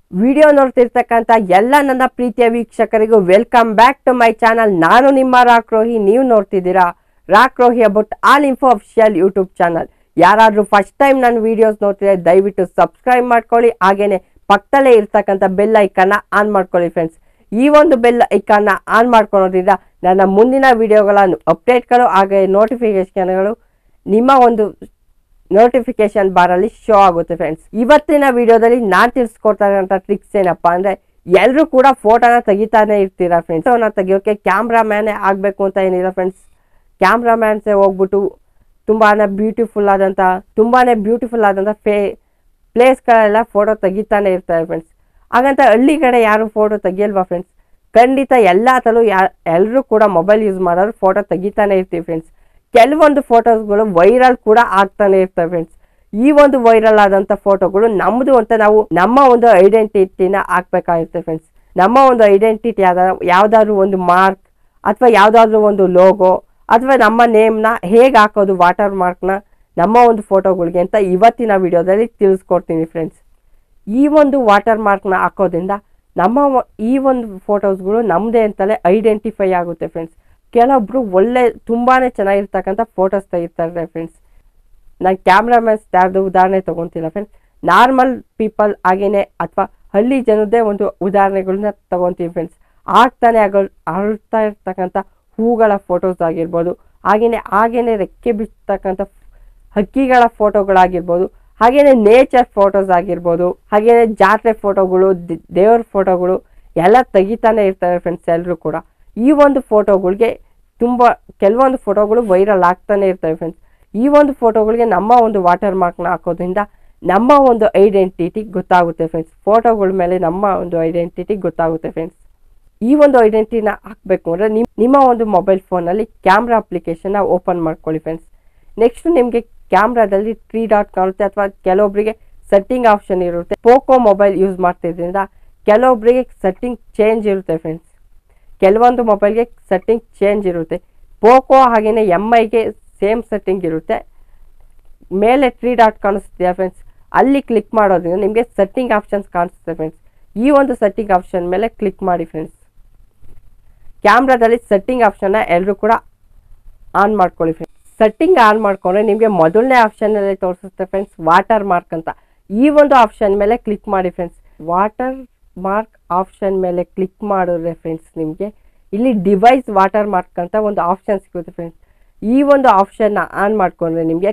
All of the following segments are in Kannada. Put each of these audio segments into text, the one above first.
ವಿಡಿಯೋ ನೋಡ್ತಿರ್ತಕ್ಕಂಥ ಎಲ್ಲ ನನ್ನ ಪ್ರೀತಿಯ ವೀಕ್ಷಕರಿಗೂ welcome back to my channel. ನಾನು ನಿಮ್ಮ ರಾಕ್ರೋಹಿ, ನೀವು ನೋಡ್ತಿದ್ದೀರಾ Rockrohi about all info official YouTube channel. ಯಾರಾದರೂ ಫಸ್ಟ್ ಟೈಮ್ ನನ್ನ ವಿಡಿಯೋಸ್ ನೋಡ್ತಿದ್ರೆ ದಯವಿಟ್ಟು ಸಬ್ಸ್ಕ್ರೈಬ್ ಮಾಡ್ಕೊಳ್ಳಿ, ಹಾಗೇನೆ ಪಕ್ಕದಲ್ಲೇ ಇರ್ತಕ್ಕಂಥ ಬೆಲ್ ಐಕನ್ನ ಆನ್ ಮಾಡ್ಕೊಳ್ಳಿ ಫ್ರೆಂಡ್ಸ್. ಈ ಒಂದು ಬೆಲ್ ಐಕನ್ನ ಆನ್ ಮಾಡ್ಕೊಳ್ಳೋದ್ರಿಂದ ನನ್ನ ಮುಂದಿನ ವಿಡಿಯೋಗಳ ಅಪ್ಡೇಟ್ಗಳು ಹಾಗೆ ನೋಟಿಫಿಕೇಶನ್ಗಳು ನಿಮ್ಮ ಒಂದು ನೋಟಿಫಿಕೇಶನ್ ಬಾರಲ್ಲಿ ಶೋ ಆಗುತ್ತೆ ಫ್ರೆಂಡ್ಸ್. ಇವತ್ತಿನ ವಿಡಿಯೋದಲ್ಲಿ ನಾನು ತಿಳಿಸ್ಕೊಡ್ತಾ ಇರೋಂಥ ಟ್ರಿಕ್ಸ್ ಏನಪ್ಪ ಅಂದರೆ, ಎಲ್ಲರೂ ಕೂಡ ಫೋಟೋನ ತೆಗಿತಾನೆ ಇರ್ತೀರಾ ಫ್ರೆಂಡ್ಸ್. ಫೋಟೋನ ತೆಗಿಯೋಕ್ಕೆ ಕ್ಯಾಮ್ರಾಮ್ಯಾನೇ ಆಗಬೇಕು ಅಂತ ಏನಿಲ್ಲ ಫ್ರೆಂಡ್ಸ್. ಕ್ಯಾಮ್ರಾಮ್ಯಾನ್ಸೇ ಹೋಗ್ಬಿಟ್ಟು ತುಂಬಾ ಬ್ಯೂಟಿಫುಲ್ ಆದಂಥ ಪ್ಲೇಸ್ಗಳೆಲ್ಲ ಫೋಟೋ ತೆಗಿತಾನೆ ಇರ್ತಾರೆ ಫ್ರೆಂಡ್ಸ್. ಹಾಗಂತ ಹಳ್ಳಿ ಕಡೆ ಯಾರು ಫೋಟೋ ತೆಗಿಯಲ್ವಾ ಫ್ರೆಂಡ್ಸ್? ಖಂಡಿತ ಎಲ್ಲ ತಲೂ ಎಲ್ಲರೂ ಕೂಡ ಮೊಬೈಲ್ ಯೂಸ್ ಮಾಡೋರು ಫೋಟೋ ತೆಗಿತಾನೆ ಇರ್ತೀವಿ ಫ್ರೆಂಡ್ಸ್. ಕೆಲವೊಂದು ಫೋಟೋಸ್ಗಳು ವೈರಲ್ ಕೂಡ ಆಗ್ತಾನೆ ಇರ್ತವೆ ಫ್ರೆಂಡ್ಸ್. ಈ ಒಂದು ವೈರಲ್ ಆದಂಥ ಫೋಟೋಗಳು ನಮ್ಮದು ಅಂತ ನಾವು ನಮ್ಮ ಒಂದು ಐಡೆಂಟಿಟಿನ ಹಾಕ್ಬೇಕಾಗಿರುತ್ತೆ ಫ್ರೆಂಡ್ಸ್. ನಮ್ಮ ಒಂದು ಐಡೆಂಟಿಟಿ ಯಾವುದಾದ್ರೂ ಒಂದು ಮಾರ್ಕ್ ಅಥವಾ ಯಾವುದಾದ್ರೂ ಒಂದು ಲೋಗೋ ಅಥವಾ ನಮ್ಮ ನೇಮ್ನ ಹೇಗೆ ಹಾಕೋದು, ವಾಟರ್ ಮಾರ್ಕ್ನ ನಮ್ಮ ಒಂದು ಫೋಟೋಗಳಿಗೆ ಅಂತ ಇವತ್ತಿನ ವಿಡಿಯೋದಲ್ಲಿ ತಿಳಿಸ್ಕೊಡ್ತೀನಿ ಫ್ರೆಂಡ್ಸ್. ಈ ಒಂದು ವಾಟರ್ ಮಾರ್ಕ್ನ ಹಾಕೋದ್ರಿಂದ ನಮ್ಮ ಈ ಒಂದು ಫೋಟೋಸ್ಗಳು ನಮ್ಮದೇ ಅಂತಲೇ ಐಡೆಂಟಿಫೈ ಆಗುತ್ತೆ ಫ್ರೆಂಡ್ಸ್. ಕೆಲವೊಬ್ರು ತುಂಬಾ ಚೆನ್ನಾಗಿರ್ತಕ್ಕಂಥ ಫೋಟೋಸ್ ತೆಗಿತಾರೆ ಫ್ರೆಂಡ್ಸ್. ನಾನು ಕ್ಯಾಮ್ರಾಮ್ಯಾನ್ಸ್ ಯಾರ್ದು ಉದಾಹರಣೆ ತೊಗೊತಿಲ್ಲ ಫ್ರೆಂಡ್ಸ್. ನಾರ್ಮಲ್ ಪೀಪಲ್ ಹಾಗೇನೆ ಅಥವಾ ಹಳ್ಳಿ ಜನದೇ ಒಂದು ಉದಾಹರಣೆಗಳನ್ನ ತೊಗೊತೀವಿ ಫ್ರೆಂಡ್ಸ್. ಆಡ್ತಾ ಇರ್ತಕ್ಕಂಥ ಹೂಗಳ ಫೋಟೋಸ್ ಆಗಿರ್ಬೋದು, ಹಾಗೇನೆ ರೆಕ್ಕೆ ಬಿಡ್ತಕ್ಕಂಥ ಹಕ್ಕಿಗಳ ಫೋಟೋಗಳಾಗಿರ್ಬೋದು, ಹಾಗೇನೆ ನೇಚರ್ ಫೋಟೋಸ್ ಆಗಿರ್ಬೋದು, ಹಾಗೇನೆ ಜಾತ್ರೆ ಫೋಟೋಗಳು, ದೇವ್ರ ಫೋಟೋಗಳು ಎಲ್ಲ ತೆಗಿತಾನೆ ಇರ್ತಾರೆ ಫ್ರೆಂಡ್ಸ್ ಎಲ್ಲರೂ ಕೂಡ. ಈ ಒಂದು ಫೋಟೋಗಳಿಗೆ ಕೆಲವೊಂದು ಫೋಟೋಗಳು ವೈರಲ್ ಆಗ್ತಾನೆ ಇರ್ತವೆ ಫ್ರೆಂಡ್ಸ್. ಈ ಒಂದು ಫೋಟೋಗಳಿಗೆ ನಮ್ಮ ಒಂದು ವಾಟರ್ ಮಾರ್ಕ್ನ ಹಾಕೋದ್ರಿಂದ ನಮ್ಮ ಒಂದು ಐಡೆಂಟಿಟಿ ಗೊತ್ತಾಗುತ್ತೆ ಫ್ರೆಂಡ್ಸ್. ಫೋಟೋಗಳ ಮೇಲೆ ನಮ್ಮ ಒಂದು ಐಡೆಂಟಿಟಿ ಗೊತ್ತಾಗುತ್ತೆ ಫ್ರೆಂಡ್ಸ್. ಈ ಒಂದು ಐಡೆಂಟಿಟಿನ ಹಾಕಬೇಕು ಅಂದರೆ ನಿಮ್ಮ ಒಂದು ಮೊಬೈಲ್ ಫೋನಲ್ಲಿ ಕ್ಯಾಮ್ರಾ ಅಪ್ಲಿಕೇಶನ್ನ ಓಪನ್ ಮಾಡ್ಕೊಳ್ಳಿ ಫ್ರೆಂಡ್ಸ್. ನೆಕ್ಸ್ಟ್ ನಿಮಗೆ ಕ್ಯಾಮ್ರಾದಲ್ಲಿ 3 ಡಾಟ್ ಕಾಣುತ್ತೆ, ಅಥವಾ ಕೆಲವೊಬ್ಬರಿಗೆ ಸೆಟ್ಟಿಂಗ್ ಆಪ್ಷನ್ ಇರುತ್ತೆ. ಪೋಕೋ ಮೊಬೈಲ್ ಯೂಸ್ ಮಾಡ್ತಿದ್ರಿಂದ ಕೆಲವೊಬ್ಬರಿಗೆ ಸೆಟ್ಟಿಂಗ್ ಚೇಂಜ್ ಇರುತ್ತೆ ಫ್ರೆಂಡ್ಸ್. ಕೆಲವೊಂದು ಮೊಬೈಲ್ಗೆ ಸೆಟ್ಟಿಂಗ್ ಚೇಂಜ್ ಇರುತ್ತೆ. ಪೋಕೋ ಹಾಗೆಯೇ MIಗೆ ಸೇಮ್ ಸೆಟ್ಟಿಂಗ್ ಇರುತ್ತೆ. ಮೇಲೆ 3 ಡಾಟ್ ಕಾಣಿಸ್ತಿದೆ ಫ್ರೆಂಡ್ಸ್, ಅಲ್ಲಿ ಕ್ಲಿಕ್ ಮಾಡೋದ್ರಿಂದ ನಿಮಗೆ ಸೆಟ್ಟಿಂಗ್ ಆಪ್ಷನ್ಸ್ ಕಾಣಿಸುತ್ತೆ ಫ್ರೆಂಡ್ಸ್. ಈ ಒಂದು ಸೆಟ್ಟಿಂಗ್ ಆಪ್ಷನ್ ಮೇಲೆ ಕ್ಲಿಕ್ ಮಾಡಿ ಫ್ರೆಂಡ್ಸ್. ಕ್ಯಾಮ್ರಾದಲ್ಲಿ ಸೆಟ್ಟಿಂಗ್ ಆಪ್ಷನ್ನ ಎಲ್ಲರೂ ಕೂಡ ಆನ್ ಮಾಡ್ಕೊಳ್ಳಿ ಫ್ರೆಂಡ್ಸ್. ಸೆಟ್ಟಿಂಗ್ ಆನ್ ಮಾಡ್ಕೊಂಡ್ರೆ ನಿಮಗೆ ಮೊದಲನೇ ಆಪ್ಷನಲ್ಲಿ ತೋರಿಸುತ್ತೆ ಫ್ರೆಂಡ್ಸ್, ವಾಟರ್ ಮಾರ್ಕ್ ಅಂತ. ಈ ಒಂದು ಆಪ್ಷನ್ ಮೇಲೆ ಕ್ಲಿಕ್ ಮಾಡಿ ಫ್ರೆಂಡ್ಸ್. ವಾಟರ್ ಮಾರ್ಕ್ ಆಪ್ಷನ್ ಮೇಲೆ ಕ್ಲಿಕ್ ಮಾಡಿದ್ರೆ ಫ್ರೆಂಡ್ಸ್ ನಿಮಗೆ ಇಲ್ಲಿ ಡಿವೈಸ್ ವಾಟರ್ ಮಾರ್ಕ್ ಅಂತ ಒಂದು ಆಪ್ಷನ್ ಸಿಗುತ್ತೆ ಫ್ರೆಂಡ್ಸ್. ಈ ಒಂದು ಆಪ್ಷನ್ನ ಆನ್ ಮಾಡ್ಕೊಂಡ್ರೆ ನಿಮಗೆ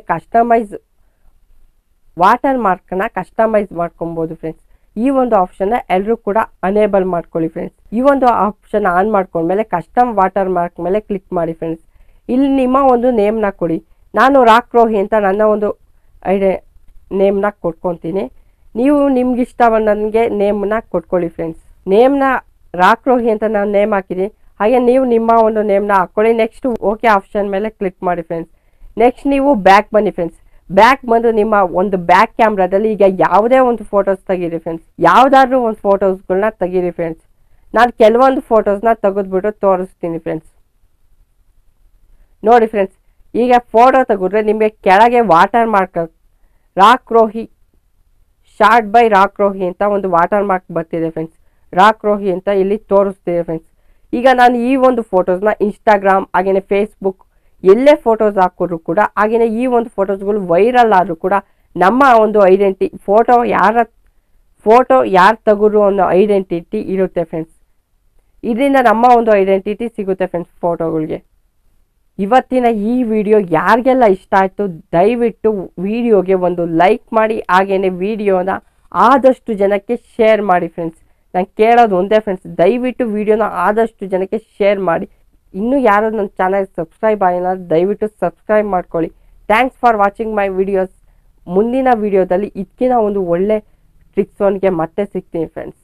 ವಾಟರ್ ಮಾರ್ಕ್ನ ಕಸ್ಟಮೈಸ್ ಮಾಡ್ಕೊಬೋದು ಫ್ರೆಂಡ್ಸ್. ಈ ಒಂದು ಆಪ್ಷನ್ನ ಎಲ್ಲರೂ ಕೂಡ ಅನೇಬಲ್ ಮಾಡ್ಕೊಳ್ಳಿ ಫ್ರೆಂಡ್ಸ್. ಈ ಒಂದು ಆಪ್ಷನ್ ಆನ್ ಮಾಡ್ಕೊಂಡ್ಮೇಲೆ ಕಸ್ಟಮ್ ವಾಟರ್ ಮಾರ್ಕ್ ಮೇಲೆ ಕ್ಲಿಕ್ ಮಾಡಿ ಫ್ರೆಂಡ್ಸ್. ಇಲ್ಲಿ ನಿಮ್ಮ ಒಂದು ನೇಮ್ನ ಕೊಡಿ. ನಾನು ರಾಕ್ರೋಹಿ ಅಂತ ನನ್ನ ಒಂದು ನೇಮ್ನ ಕೊಟ್ಕೊತೀನಿ. ನೀವು ನಿಮ್ಗೆ ಇಷ್ಟ ನನಗೆ ನೇಮ್ನ ಕೊಟ್ಕೊಳ್ಳಿ ಫ್ರೆಂಡ್ಸ್. ನೇಮ್ನ ರಾಕ್ರೋಹಿ ಅಂತ ನಾನು ನೇಮ್ ಹಾಕಿದ್ದೀನಿ, ಹಾಗೆ ನೀವು ನಿಮ್ಮ ಒಂದು ನೇಮ್ನ ಹಾಕ್ಕೊಳ್ಳಿ. ನೆಕ್ಸ್ಟ್ ಓಕೆ ಆಪ್ಷನ್ ಮೇಲೆ ಕ್ಲಿಕ್ ಮಾಡಿ ಫ್ರೆಂಡ್ಸ್. ನೆಕ್ಸ್ಟ್ ನೀವು ಬ್ಯಾಕ್ ಬನ್ನಿ ಫ್ರೆಂಡ್ಸ್. ಬ್ಯಾಕ್ ಬಂದು ನಿಮ್ಮ ಒಂದು ಬ್ಯಾಕ್ ಕ್ಯಾಮ್ರಾದಲ್ಲಿ ಈಗ ಯಾವುದೇ ಒಂದು ಫೋಟೋಸ್ ತೆಗೀರಿ ಫ್ರೆಂಡ್ಸ್. ಯಾವುದಾದ್ರೂ ಒಂದು ಫೋಟೋಸ್ಗಳನ್ನ ತೆಗೀರಿ ಫ್ರೆಂಡ್ಸ್. ನಾನು ಕೆಲವೊಂದು ಫೋಟೋಸ್ನ ತೆಗೆದ್ಬಿಟ್ಟು ತೋರಿಸ್ತೀನಿ ಫ್ರೆಂಡ್ಸ್. ನೋಡಿ ಫ್ರೆಂಡ್ಸ್, ಈಗ ಫೋಟೋ ತೆಗೆದ್ರೆ ನಿಮಗೆ ಕೆಳಗೆ watermark Rockrohi shot by Rockrohi ಅಂತ ಒಂದು ವಾಟರ್ ಮಾರ್ಕ್ ಬರ್ತಿದೆ ಫ್ರೆಂಡ್ಸ್. ರಾಕ್ರೋಹಿ ಅಂತ ಇಲ್ಲಿ ತೋರಿಸ್ತಿದೆ ಫ್ರೆಂಡ್ಸ್. ಈಗ ನಾನು ಈ ಒಂದು ಫೋಟೋಸ್ನ ಇನ್ಸ್ಟಾಗ್ರಾಮ್ ಹಾಗೆಯೇ ಫೇಸ್ಬುಕ್ ಎಲ್ಲೇ ಫೋಟೋಸ್ ಹಾಕಿದ್ರು ಕೂಡ, ಹಾಗೆಯೇ ಈ ಒಂದು ಫೋಟೋಸ್ಗಳು ವೈರಲ್ ಆದರೂ ಕೂಡ ನಮ್ಮ ಒಂದು ಫೋಟೋ ಯಾರು ತೆಗೆದ್ರು ಅನ್ನೋ ಐಡೆಂಟಿಟಿ ಇರುತ್ತೆ ಫ್ರೆಂಡ್ಸ್. ಇದರಿಂದ ನಮ್ಮ ಒಂದು ಐಡೆಂಟಿಟಿ ಸಿಗುತ್ತೆ ಫ್ರೆಂಡ್ಸ್ ಫೋಟೋಗಳಿಗೆ. ಇವತ್ತಿನ ಈ ವಿಡಿಯೋ ಯಾರಿಗೆಲ್ಲ ಇಷ್ಟ ಆಯಿತು ದಯವಿಟ್ಟು ವಿಡಿಯೋಗೆ ಒಂದು ಲೈಕ್ ಮಾಡಿ, ಹಾಗೆಯೇ ವಿಡಿಯೋನ ಆದಷ್ಟು ಜನಕ್ಕೆ ಶೇರ್ ಮಾಡಿ ಫ್ರೆಂಡ್ಸ್. ನಾನು ಕೇಳೋದು ಒಂದೇ ಫ್ರೆಂಡ್ಸ್, ದಯವಿಟ್ಟು ವಿಡಿಯೋನ ಆದಷ್ಟು ಜನಕ್ಕೆ ಶೇರ್ ಮಾಡಿ. ಇನ್ನೂ ಯಾರು ನನ್ನ ಚಾನಲ್ ಸಬ್ಸ್ಕ್ರೈಬ್ ಆಗಿಲ್ಲ ದಯವಿಟ್ಟು ಸಬ್ಸ್ಕ್ರೈಬ್ ಮಾಡ್ಕೊಳ್ಳಿ. Thanks for watching my videos. ಮುಂದಿನ ವಿಡಿಯೋದಲ್ಲಿ ಇದಕ್ಕಿಂತ ಒಂದು ಒಳ್ಳೆ ಟ್ರಿಕ್ಸ್ ಮತ್ತೆ ಸಿಗ್ತೀನಿ ಫ್ರೆಂಡ್ಸ್.